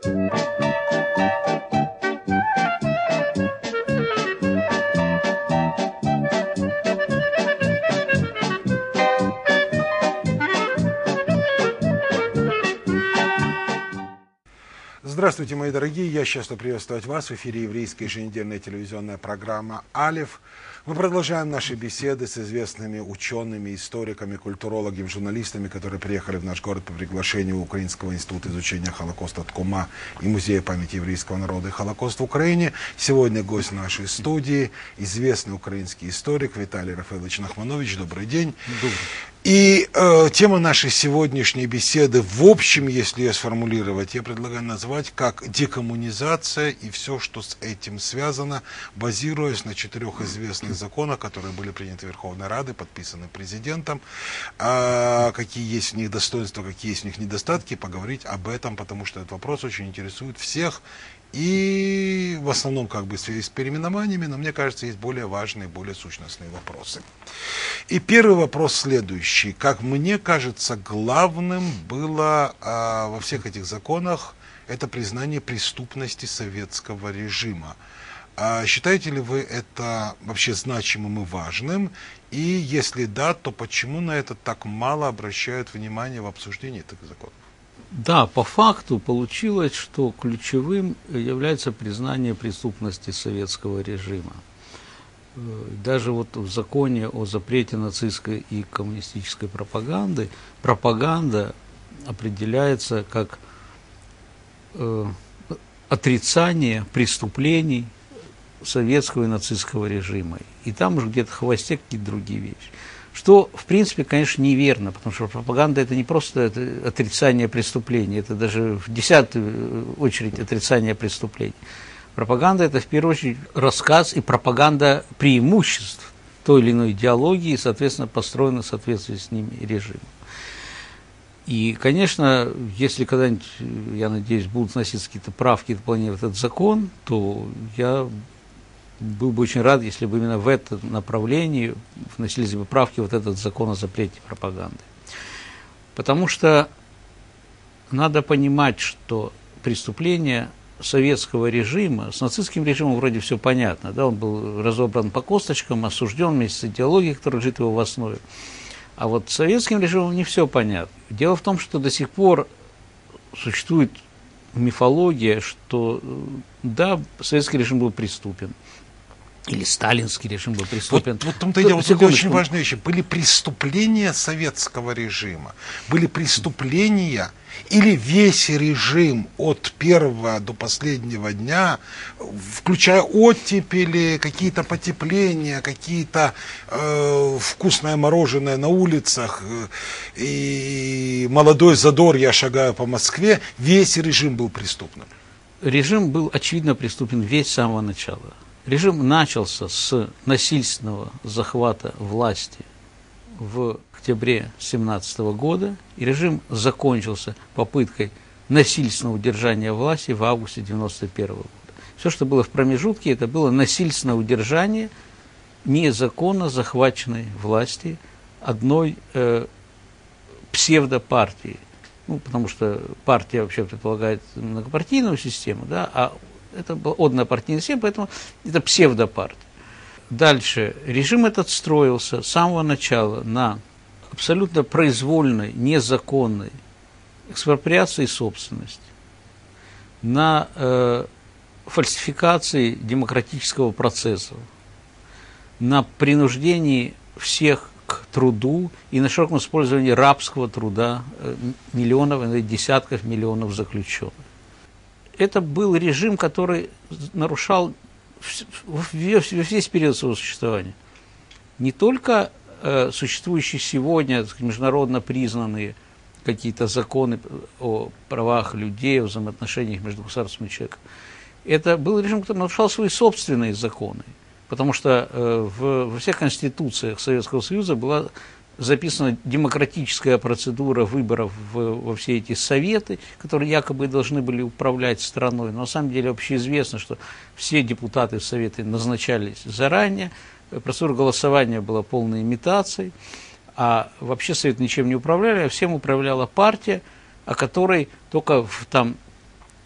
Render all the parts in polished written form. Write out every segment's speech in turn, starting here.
Здравствуйте, мои дорогие, я счастлив приветствовать вас. В эфире еврейская еженедельная телевизионная программа «Алеф». Мы продолжаем наши беседы с известными учеными, историками, культурологами, журналистами, которые приехали в наш город по приглашению Украинского института изучения Холокоста ТКУМА и Музея памяти еврейского народа и Холокост в Украине. Сегодня гость нашей студии, известный украинский историк Виталий Рафаэлович Нахманович. Добрый день. Добрый. И тема нашей сегодняшней беседы, в общем, если ее сформулировать, я предлагаю назвать как декоммунизация и все, что с этим связано, базируясь на 4 известных законах, которые были приняты Верховной Радой, подписаны президентом, какие есть в них достоинства, какие есть в них недостатки, поговорить об этом, потому что этот вопрос очень интересует всех. И в основном как бы в связи с переименованиями, но мне кажется, есть более важные, более сущностные вопросы. И первый вопрос следующий. Как мне кажется, главным было во всех этих законах это признание преступности советского режима. Считаете ли вы это вообще значимым и важным? И если да, то почему на это так мало обращают внимание в обсуждении этих законов? Да, по факту получилось, что ключевым является признание преступности советского режима. Даже вот в законе о запрете нацистской и коммунистической пропаганды, пропаганда определяется как отрицание преступлений советского и нацистского режима. И там уже где-то в хвосте какие-то другие вещи. Что, в принципе, конечно, неверно, потому что пропаганда – это не просто отрицание преступлений, это даже в 10-ю очередь отрицание преступлений. Пропаганда – это, в первую очередь, рассказ и пропаганда преимуществ той или иной идеологии, и, соответственно, построена в соответствии с ними режимом. И, конечно, если когда-нибудь, я надеюсь, будут вноситься какие-то правки и дополнения в этот закон, то я был бы очень рад, если бы именно в этом направлении вносились бы правки вот этот закон о запрете пропаганды. Потому что надо понимать, что преступления советского режима, с нацистским режимом вроде все понятно, да, он был разобран по косточкам, осужден вместе с идеологией, которая лежит его в основе. А вот с советским режимом не все понятно. Дело в том, что до сих пор существует мифология, что да, советский режим был преступен. Или сталинский режим был преступен. Вот в том-то и дело, вот очень важная вещь. Были преступления советского режима, были преступления, или весь режим от первого до последнего дня, включая оттепели, какие-то потепления, какие-то вкусное мороженое на улицах и молодой задор, я шагаю по Москве, весь режим был преступным. Режим был, очевидно, преступен весь с самого начала. Режим начался с насильственного захвата власти в октябре 1917 года, и режим закончился попыткой насильственного удержания власти в августе 1991 года. Все, что было в промежутке, это было насильственное удержание незаконно захваченной власти одной псевдопартии. Ну, потому что партия вообще предполагает многопартийную систему, да, а это была однопартийная система, поэтому это псевдопартия. Дальше. Режим этот строился с самого начала на абсолютно произвольной, незаконной экспроприации собственности, на фальсификации демократического процесса, на принуждении всех к труду и на широком использовании рабского труда миллионов, десятков миллионов заключенных. Это был режим, который нарушал весь период своего существования. Не только существующие сегодня международно признанные какие-то законы о правах людей, о взаимоотношениях между государством и человеком. Это был режим, который нарушал свои собственные законы, потому что во всех конституциях Советского Союза была записана демократическая процедура выборов во все эти советы, которые якобы должны были управлять страной. Но на самом деле общеизвестно, что все депутаты в советы назначались заранее, процедура голосования была полной имитацией, а вообще совет ничем не управляли, а всем управляла партия, о которой только в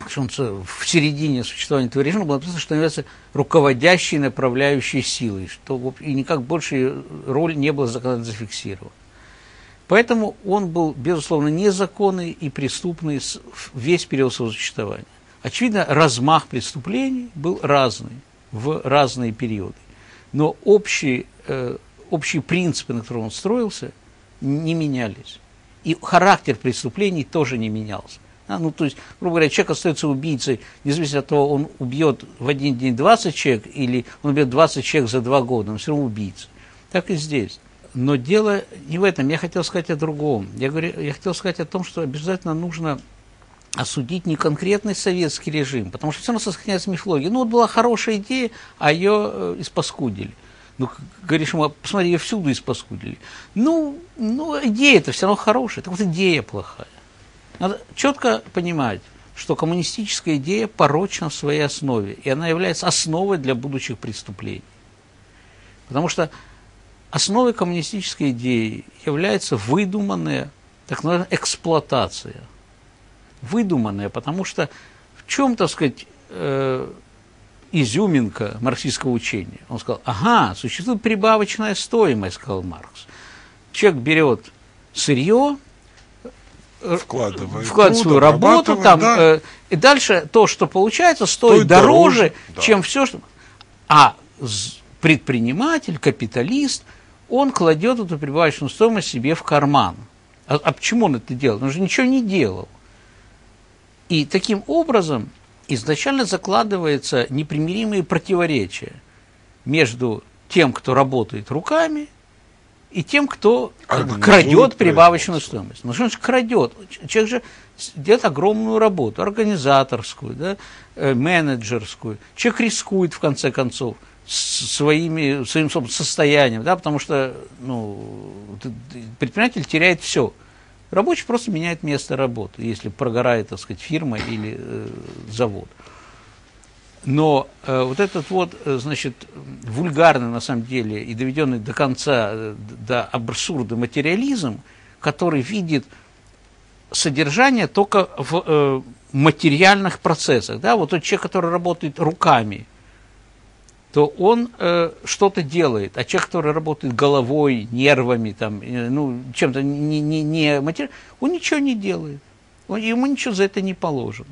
что он в середине существования этого режима было написано, что он является руководящей, направляющей силой, что и никак больше роль не была законодательно зафиксирована. Поэтому он был, безусловно, незаконный и преступный весь период своего существования. Очевидно, размах преступлений был разный в разные периоды. Но общие принципы, на которых он строился, не менялись. И характер преступлений тоже не менялся. Ну, то есть, грубо говоря, человек остается убийцей, независимо от того, он убьет в один день 20 человек или он убьет 20 человек за 2 года, он все равно убийца. Так и здесь. Но дело не в этом. Я хотел сказать о другом. Я хотел сказать о том, что обязательно нужно осудить не конкретный советский режим, потому что все равно сохраняется мифология. Ну, вот была хорошая идея, а ее испаскудили. Ну, говоришь ему, посмотри, ее всюду испаскудили. Ну, идея-то все равно хорошая, так вот идея плохая. Надо четко понимать, что коммунистическая идея порочна в своей основе, и она является основой для будущих преступлений. Потому что основой коммунистической идеи является выдуманная, так называемая, эксплуатация. Выдуманная, потому что в чем, так сказать, изюминка марксистского учения? Он сказал, ага, существует прибавочная стоимость, сказал Маркс. Человек берет сырье, вкладывает свою работу, там, да. И дальше то, что получается, стоит дороже, да, чем все, что... А предприниматель, капиталист, он кладет эту прибавочную стоимость себе в карман. А почему он это делал? Он же ничего не делал. И таким образом изначально закладываются непримиримые противоречия между тем, кто работает руками, и тем, кто крадет прибавочную стоимость. Ну, что значит крадет? Человек же делает огромную работу, организаторскую, да, менеджерскую. Человек рискует, в конце концов, своим состоянием, да, потому что предприниматель теряет все. Рабочий просто меняет место работы, если прогорает, так сказать, фирма или завод. Но вот этот вот, значит, вульгарный, на самом деле, и доведенный до конца, до абсурда материализм, который видит содержание только в материальных процессах. Да? Вот тот человек, который работает руками, то он что-то делает, а человек, который работает головой, нервами, там, чем-то не материальным, он ничего не делает, ему ничего за это не положено.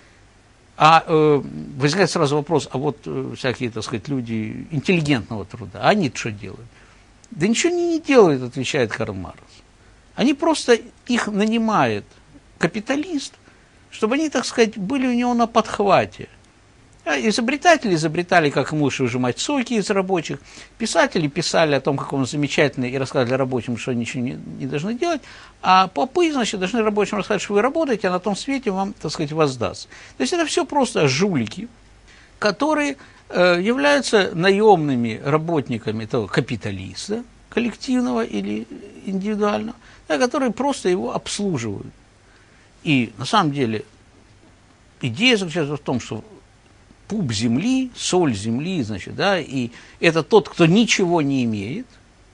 А возникает сразу вопрос, а вот всякие, так сказать, люди интеллигентного труда, а они что делают? Да ничего они не делают, отвечает Карл Маркс. Они просто, их нанимает капиталист, чтобы они, так сказать, были у него на подхвате. Изобретатели изобретали, как мыши выжимать соки из рабочих. Писатели писали о том, как он замечательный, и рассказывали рабочим, что они ничего не должны делать. А попы, значит, должны рабочим рассказать, что вы работаете, а на том свете вам, так сказать, воздаст. То есть это все просто жулики, которые являются наемными работниками этого капиталиста, коллективного или индивидуального, да, которые просто его обслуживают. И на самом деле идея заключается в том, что пуп земли, соль земли, значит, да, и это тот, кто ничего не имеет,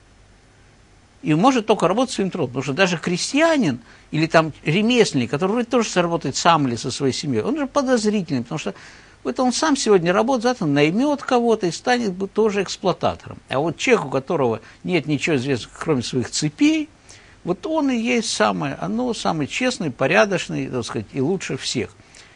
и может только работать своим трудом. Потому что даже крестьянин или там ремесленник, который вроде тоже заработает сам или со своей семьей, он же подозрительный, потому что это он сам сегодня работает, завтра наймет кого-то и станет тоже эксплуататором. А вот человек, у которого нет ничего известного, кроме своих цепей, вот он и есть самый честный, порядочный, так сказать, и лучше всех.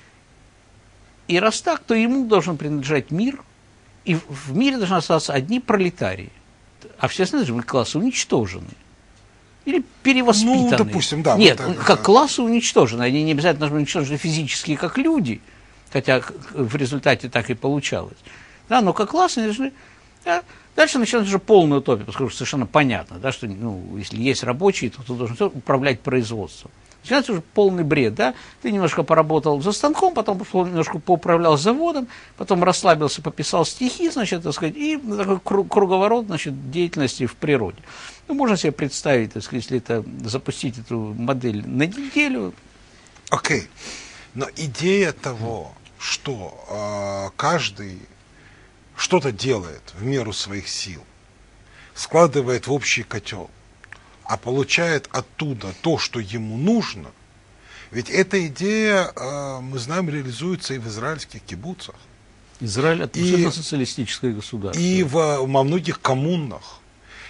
И раз так, то ему должен принадлежать мир, и в мире должны остаться одни пролетарии, а все остальные классы уничтожены. Или перевоспитаны. Ну, допустим, да. Нет, вот как классы уничтожены, они не обязательно должны быть уничтожены физически, как люди, хотя в результате так и получалось. Да, но как классы они должны... Да, дальше начинается уже полная утопия, поскольку совершенно понятно, да, что если есть рабочий, то кто должен управлять производством. Начинается уже полный бред, да? Ты немножко поработал за станком, потом немножко поуправлял заводом, потом расслабился, пописал стихи, значит, так сказать, и такой круговорот, значит, деятельности в природе. Ну, можно себе представить, так сказать, если это запустить эту модель на неделю. Окей. Но идея того, что каждый что-то делает в меру своих сил, складывает в общий котел, а получает оттуда то, что ему нужно, Ведь эта идея, мы знаем, реализуется и в израильских кибуцах, Израиль абсолютно социалистическое государство. и во многих коммунах,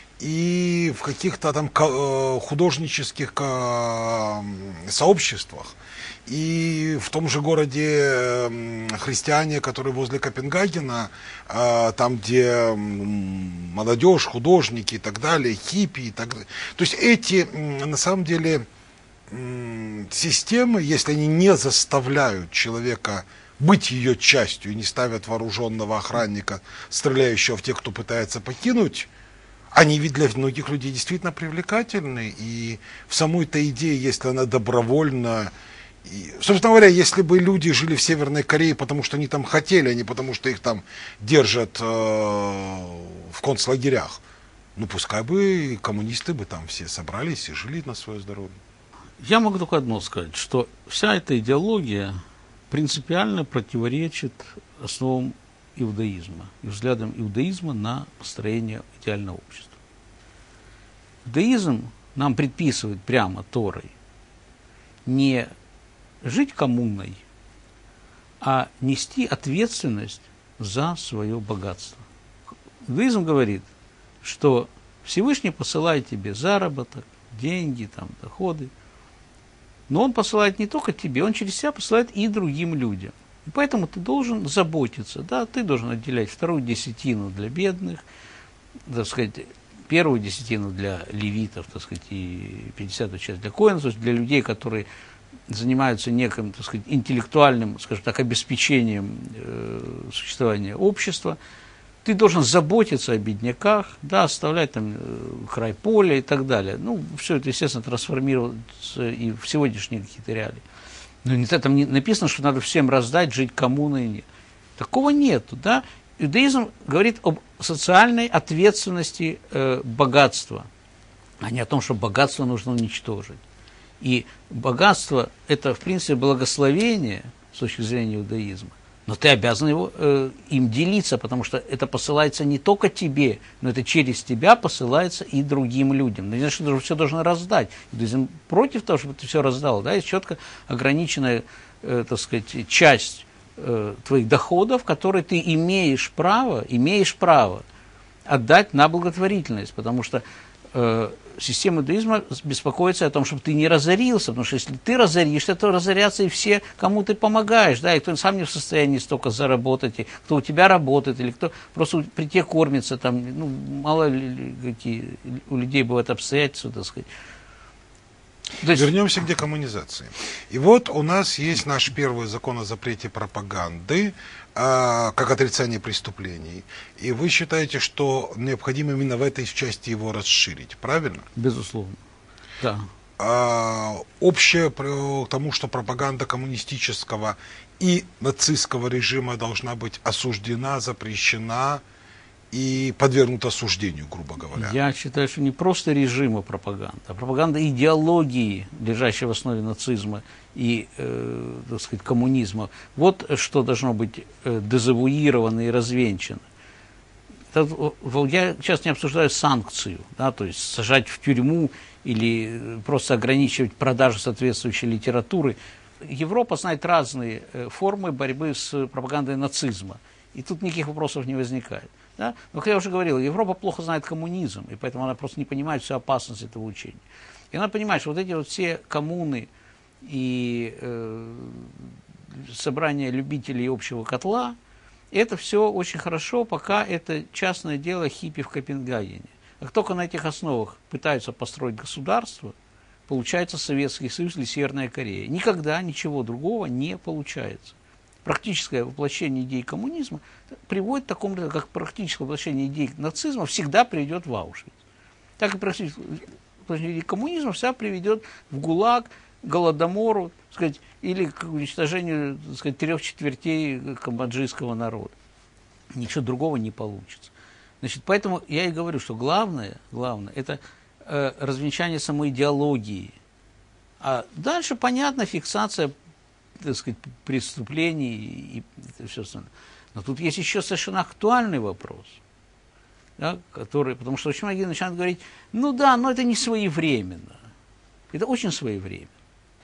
и в каких-то там художнических сообществах, и в том же городе христиане, который возле Копенгагена, там, где молодежь, художники и так далее, хиппи и так далее. То есть эти, на самом деле, системы, если они не заставляют человека быть ее частью и не ставят вооруженного охранника, стреляющего в тех, кто пытается покинуть, они ведь для многих людей действительно привлекательны. И в самой-то идее, если она добровольна, и, собственно говоря, если бы люди жили в Северной Корее, потому что они там хотели, а не потому что их там держат в концлагерях, ну пускай бы коммунисты бы там все собрались и жили на свое здоровье. Я могу только одно сказать, что вся эта идеология принципиально противоречит основам иудаизма и взглядам иудаизма на построение идеального общества. Иудаизм нам предписывает прямо Торой не жить коммуной, а нести ответственность за свое богатство. Иудаизм говорит, что Всевышний посылает тебе заработок, деньги, там, доходы, но он посылает не только тебе, он через себя посылает и другим людям. И поэтому ты должен заботиться, да, ты должен отделять вторую десятину для бедных, так сказать, первую десятину для левитов, так сказать, и 50-ю часть для коэнов, то есть для людей, которые занимаются неким, так сказать, интеллектуальным, скажем так, обеспечением существования общества. Ты должен заботиться о бедняках, да, оставлять там край поля и так далее. Ну, все это, естественно, трансформируется и в сегодняшние какие-то реалии. Но там не написано, что надо всем раздать, жить коммуной. Нет. Такого нету, да. Иудаизм говорит об социальной ответственности богатства, а не о том, что богатство нужно уничтожить. И богатство – это, в принципе, благословение с точки зрения иудаизма. Но ты обязан им делиться, потому что это посылается не только тебе, но это через тебя посылается и другим людям. Ну, значит, ты все должен раздать. Иудаизм против того, чтобы ты все раздал. Да? Есть четко ограниченная, так сказать, часть твоих доходов, которые ты имеешь право отдать на благотворительность, потому что система иудаизма беспокоится о том, чтобы ты не разорился, потому что если ты разоришься, то разорятся и все, кому ты помогаешь, да, и кто сам не в состоянии столько заработать, и кто у тебя работает, или кто просто при тебе кормится, там, ну, мало ли какие у людей бывают обстоятельства, так сказать. Вернемся к декоммунизации. И вот у нас есть наш первый закон о запрете пропаганды, как отрицание преступлений. И вы считаете, что необходимо именно в этой части его расширить, правильно? Безусловно, да. Общее к тому, что пропаганда коммунистического и нацистского режима должна быть осуждена, запрещена и подвергнута осуждению, грубо говоря. Я считаю, что не просто режима пропаганда, а пропаганда идеологии, лежащей в основе нацизма и, так сказать, коммунизма. Вот что должно быть дезавуировано и развенчано. Я сейчас не обсуждаю санкцию, да, то есть сажать в тюрьму или просто ограничивать продажу соответствующей литературы. Европа знает разные формы борьбы с пропагандой нацизма, и тут никаких вопросов не возникает. Да? Но, как я уже говорил, Европа плохо знает коммунизм, и поэтому она просто не понимает всю опасность этого учения. И она понимает, что вот эти вот все коммуны и собрания любителей общего котла, это все очень хорошо, пока это частное дело хиппи в Копенгагене. Как только на этих основах пытаются построить государство, получается Советский Союз или Северная Корея. Никогда ничего другого не получается. Практическое воплощение идей коммунизма приводит к такому, как практическое воплощение идей нацизма всегда приведет в Аушвиц. Так и практическое воплощение идей коммунизма всегда приведет в ГУЛАГ, Голодомору, так сказать, или к уничтожению, так сказать, 3/4 камбоджийского народа. Ничего другого не получится. Значит, поэтому я и говорю, что главное это развенчание самой идеологии. А дальше, понятно, фиксация, так сказать, преступлений и все остальное. Но тут есть еще совершенно актуальный вопрос, да, который, потому что очень многие начинают говорить, ну да, но это не своевременно. Это очень своевременно.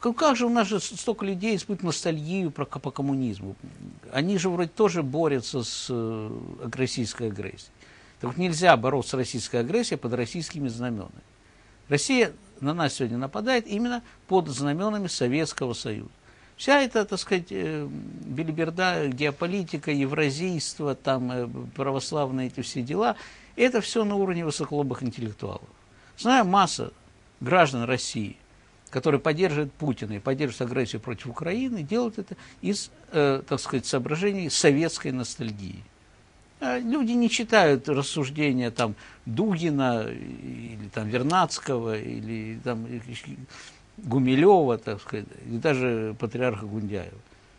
Как же у нас же столько людей испытывают ностальгию по коммунизму? Они же вроде тоже борются с российской агрессией. Так вот нельзя бороться с российской агрессией под российскими знаменами. Россия на нас сегодня нападает именно под знаменами Советского Союза. Вся эта, так сказать, белиберда, геополитика, евразийство, там, православные эти все дела, это все на уровне высоколобых интеллектуалов. Знаю масса граждан России, которые поддерживают Путина и поддерживают агрессию против Украины, делают это из, так сказать, соображений советской ностальгии. Люди не читают рассуждения там, Дугина, или там, Вернадского, или там, Гумилева, так сказать, и даже патриарха Гундяева.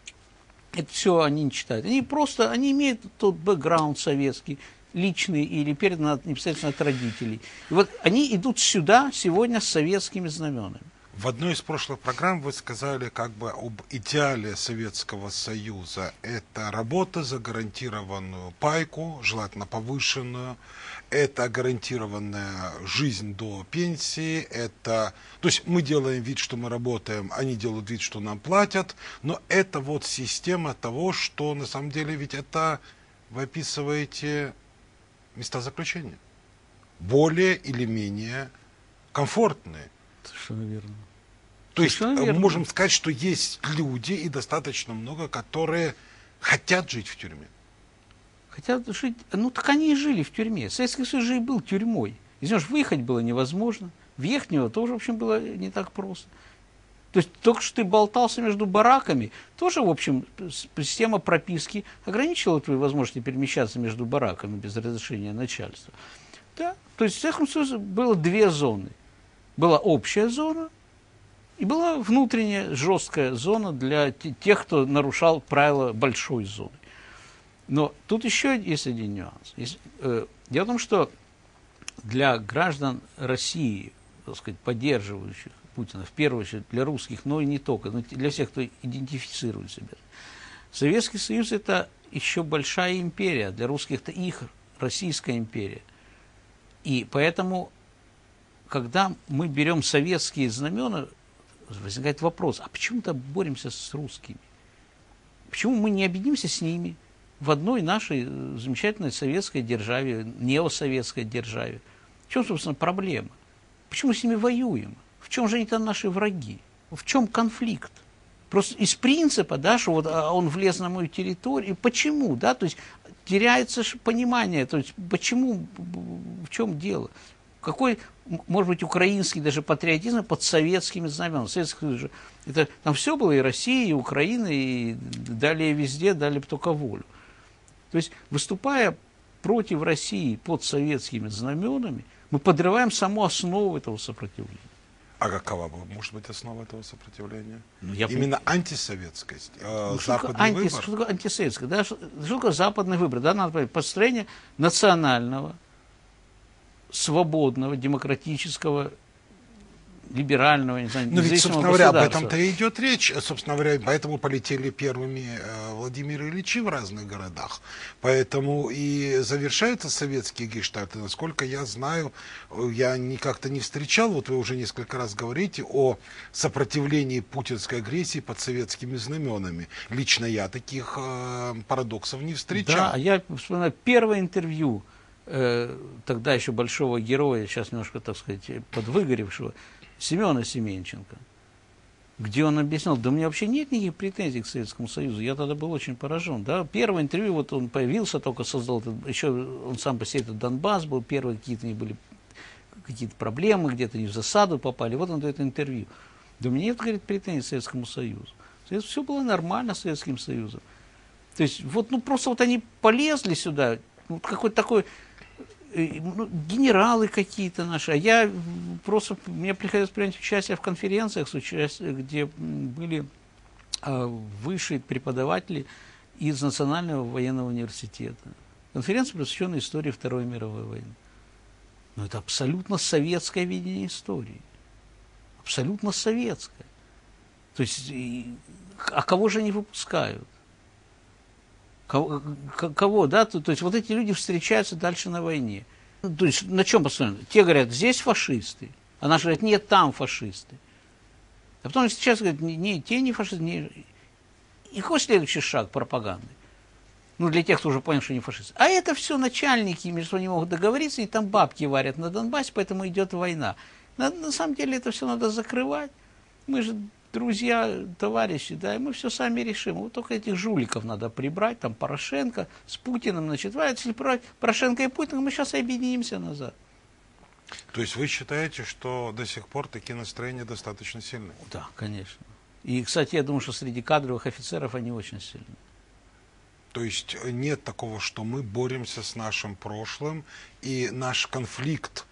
Это все они не читают. Они просто, они имеют тот бэкграунд советский, личный или передан непосредственно от родителей. И вот они идут сюда сегодня с советскими знаменами. В одной из прошлых программ вы сказали как бы об идеале Советского Союза. Это работа за гарантированную пайку, желательно повышенную. Это гарантированная жизнь до пенсии. Это, то есть мы делаем вид, что мы работаем, они делают вид, что нам платят. Но это вот система того, что на самом деле ведь это вы описываете места заключения. Более или менее комфортные. Совершенно верно. То есть мы можем сказать, что есть люди, и достаточно много, которые хотят жить в тюрьме. Хотят жить, ну так они и жили в тюрьме. Советский Союз же и был тюрьмой. Из него же выехать было невозможно. Въехать в него тоже, в общем, было не так просто. То есть только что ты болтался между бараками, тоже, в общем, система прописки ограничивала твои возможности перемещаться между бараками без разрешения начальства. Да? То есть в Советском Союзе было две зоны. Была общая зона и была внутренняя жесткая зона для тех, кто нарушал правила большой зоны. Но тут еще есть один нюанс. Дело в том, что для граждан России, так сказать, поддерживающих Путина, в первую очередь для русских, но и не только, но для всех, кто идентифицирует себя, Советский Союз – это еще большая империя, для русских это их Российская империя. И поэтому, когда мы берем советские знамена, возникает вопрос, а почему-то боремся с русскими? Почему мы не объединимся с ними в одной нашей замечательной советской державе, неосоветской державе? В чем, собственно, проблема? Почему с ними воюем? В чем же они-то наши враги? В чем конфликт? Просто из принципа, да, что вот он влез на мою территорию. Почему? Да? То есть теряется понимание, то есть почему, в чем дело? Какой, может быть, украинский даже патриотизм под советскими знаменами? Это, там все было, и Россия, и Украина, и далее везде, дали бы только волю. То есть, выступая против России под советскими знаменами, мы подрываем саму основу этого сопротивления. А какова может быть основа этого сопротивления? Ну, именно антисоветскость, западный выбор. Что такое антисоветское? Да? Что такое западный выбор? Да? Надо понять, построение национального, свободного, демократического, либерального, не знаю, но ведь, собственно говоря, об этом-то и идет речь. Собственно говоря, поэтому полетели первыми Владимир Ильичи в разных городах. Поэтому и завершаются советские гештальты. Насколько я знаю, я как-то не встречал, вот вы уже несколько раз говорите о сопротивлении путинской агрессии под советскими знаменами. Лично я таких парадоксов не встречал. Да, я вспоминаю первое интервью тогда еще большого героя, сейчас немножко, так сказать, подвыгоревшего, Семена Семенченко, где он объяснял, да у меня вообще нет никаких претензий к Советскому Союзу. Я тогда был очень поражен. Да? Первое интервью, вот он появился, только создал, еще он сам по себе этот Донбасс был, первые какие-то были какие-то проблемы, где-то не в засаду попали. Вот он дает интервью. Да у меня нет, говорит, претензий к Советскому Союзу. Все было нормально с Советским Союзом. То есть, вот, ну, просто вот они полезли сюда, вот какой-то такой... Ну, генералы какие-то наши, а я просто, мне приходилось принять участие в конференциях, где были высшие преподаватели из Национального военного университета. Конференция, посвященная истории Второй мировой войны. Но это абсолютно советское видение истории. Абсолютно советское. То есть, а кого же они выпускают? Кого, да? То есть вот эти люди встречаются дальше на войне. То есть на чем построено? Те говорят, здесь фашисты, а наши говорят, нет, там фашисты. А потом сейчас говорят, те не фашисты, и какой следующий шаг пропаганды? Ну, для тех, кто уже понял, что не фашисты. А это все начальники, между собой не могут договориться, и там бабки варят на Донбассе, поэтому идет война. На самом деле это все надо закрывать. Мы же друзья, товарищи, да, и мы все сами решим. Вот только этих жуликов надо прибрать, там Порошенко с Путиным, значит, если прибрать Порошенко и Путина, мы сейчас объединимся назад. То есть вы считаете, что до сих пор такие настроения достаточно сильные? Да, конечно. И, кстати, я думаю, что среди кадровых офицеров они очень сильные. То есть нет такого, что мы боремся с нашим прошлым, и наш конфликт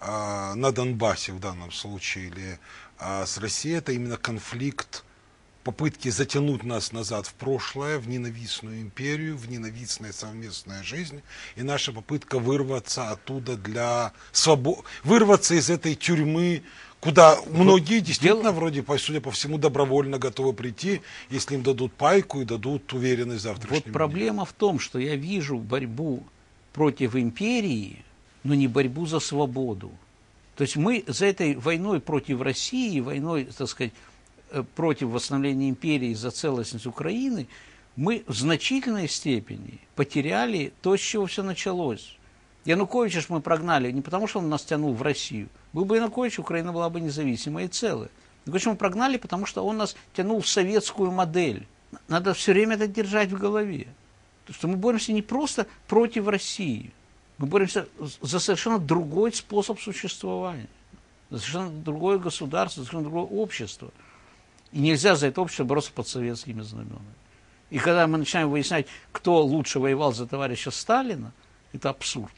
на Донбассе в данном случае или с Россией, это именно конфликт попытки затянуть нас назад в прошлое, в ненавистную империю, в ненавистную совместную жизнь, и наша попытка вырваться оттуда для свободы, вырваться из этой тюрьмы, куда многие действительно, вроде, судя по всему, добровольно готовы прийти, если им дадут пайку и дадут уверенность в завтрашнем дне. Вот проблема в том, что я вижу борьбу против империи, но не борьбу за свободу. То есть мы за этой войной против России, войной, так сказать, против восстановления империи за целостность Украины, мы в значительной степени потеряли то, с чего все началось. Януковича ж мы прогнали не потому, что он нас тянул в Россию. Был бы Янукович, Украина была бы независимой и целой. Януковича мы прогнали, потому что он нас тянул в советскую модель. Надо все время это держать в голове. Потому что мы боремся не просто против России. Мы боремся за совершенно другой способ существования. За совершенно другое государство, за совершенно другое общество. И нельзя за это общество бороться под советскими знаменами. И когда мы начинаем выяснять, кто лучше воевал за товарища Сталина, это абсурд.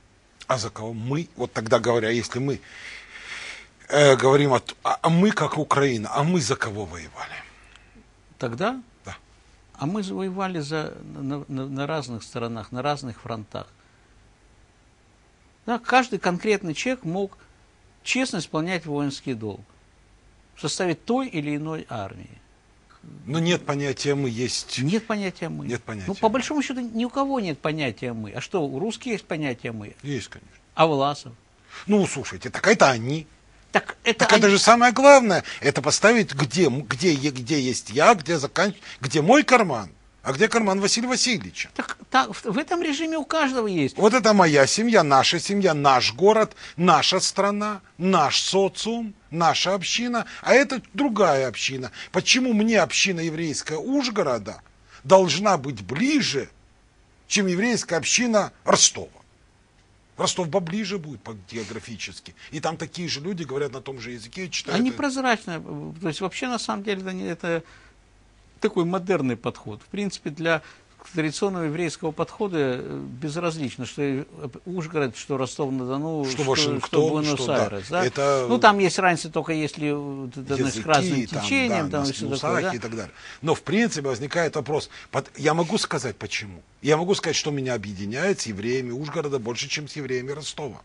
А за кого мы? Вот тогда говоря, если мы говорим, мы как Украина, а мы за кого воевали? Тогда? Да. А мы воевали на разных сторонах, на разных фронтах. Да, каждый конкретный человек мог честно исполнять воинский долг в составе той или иной армии. Но нет понятия «мы» есть. Нет понятия «мы». Нет понятия. Ну, по большому счету, ни у кого нет понятия «мы». А что, у русских есть понятие «мы»? Есть, конечно. А Власов? Ну, слушайте, так это они. Так это это же самое главное. Это поставить, где есть я, где мой карман, а где карман Василия Васильевича. Так, в этом режиме у каждого есть. Вот это моя семья, наш город, наша страна, наш социум, наша община, а это другая община. Почему мне община еврейская Ужгорода должна быть ближе, чем еврейская община Ростова? Ростов поближе будет географически. И там такие же люди говорят на том же языке и читают. Они прозрачны. То есть вообще на самом деле это такой модерный подход. В принципе, для традиционного еврейского подхода безразлично, что Ужгород, что Ростов-на-Дону, что Буэнос-Айрес. Да? Это... Ну, там есть разница только если языки, разным течением, там, и все такое, да? И так далее. Но, в принципе, возникает вопрос. Я могу сказать, почему. Я могу сказать, что меня объединяет с евреями Ужгорода больше, чем с евреями Ростова.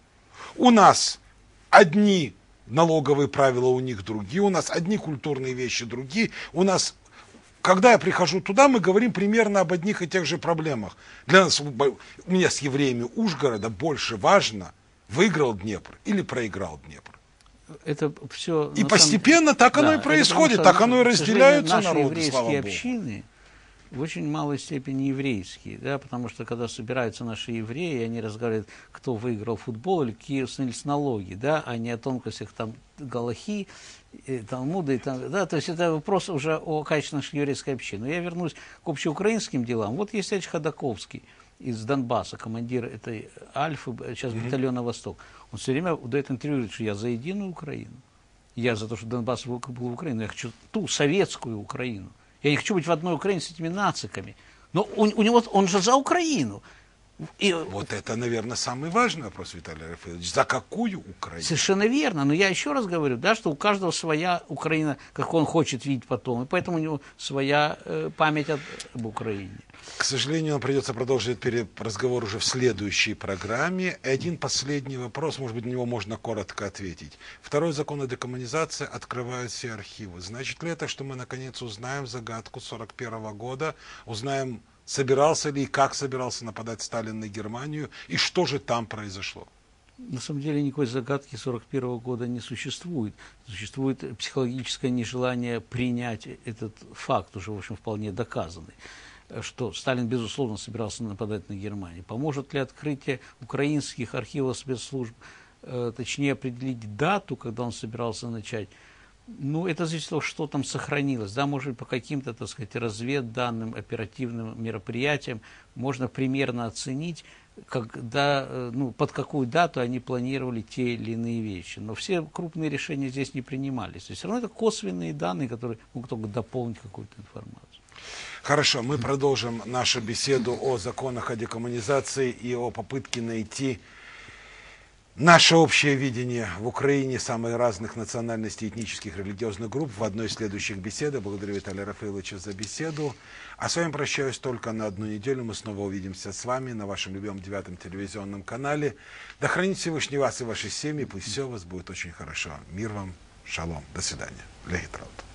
У нас одни налоговые правила, у них другие, у нас одни культурные вещи другие, у нас... Когда я прихожу туда, мы говорим примерно об одних и тех же проблемах. Для нас, у меня с евреями Ужгорода больше важно, выиграл Днепр или проиграл Днепр. Это все, и постепенно так оно и происходит, так оно и разделяются народы, слава Богу. Общины в очень малой степени еврейские, да, потому что когда собираются наши евреи, они разговаривают, кто выиграл футбол или какие установились налоги, да, а не о тонкостях там галахи, Талмуда, и там, да, то есть это вопрос уже о качестве нашей еврейской общины. Но я вернусь к общеукраинским делам. Вот есть Эч Ходаковский из Донбасса, командир этой Альфы, сейчас батальона «Восток». Он все время дает интервью, говорит, что я за единую Украину. Я за то, что Донбасс был в Украину. Я хочу ту советскую Украину. Я не хочу быть в одной Украине с этими нациками. Но у него, он же за Украину. И... Вот это, наверное, самый важный вопрос, Виталий Рафаэлович. За какую Украину? Совершенно верно. Но я еще раз говорю, да, что у каждого своя Украина, как он хочет видеть потом. И поэтому у него своя память об Украине. К сожалению, нам придется продолжить разговор уже в следующей программе. Один последний вопрос, может быть, на него можно коротко ответить. Второй закон о декоммунизации открывает все архивы. Значит ли это, что мы наконец узнаем загадку 1941 года, узнаем, собирался ли и как собирался нападать Сталин на Германию, и что же там произошло? На самом деле никакой загадки 1941 года не существует. Существует психологическое нежелание принять этот факт, уже, в общем, вполне доказанный, что Сталин, безусловно, собирался нападать на Германию. Поможет ли открытие украинских архивов спецслужб, точнее определить дату, когда он собирался начать? Ну, это зависит от того, что там сохранилось. Да, может быть, по каким-то, так сказать, разведданным, оперативным мероприятиям можно примерно оценить, когда, ну, под какую дату они планировали те или иные вещи. Но все крупные решения здесь не принимались. То есть все равно это косвенные данные, которые могут только дополнить какую-то информацию. Хорошо, мы продолжим нашу беседу о законах о декоммунизации и о попытке найти наше общее видение в Украине самых разных национальностей, этнических, религиозных групп в одной из следующих бесед. Благодарю Виталия Рафаиловича за беседу. А с вами прощаюсь только на одну неделю. Мы снова увидимся с вами на вашем любимом 9-м телевизионном канале. Да хранит Всевышний вас и ваши семьи. Пусть все у вас будет очень хорошо. Мир вам, шалом. До свидания. Легитрат.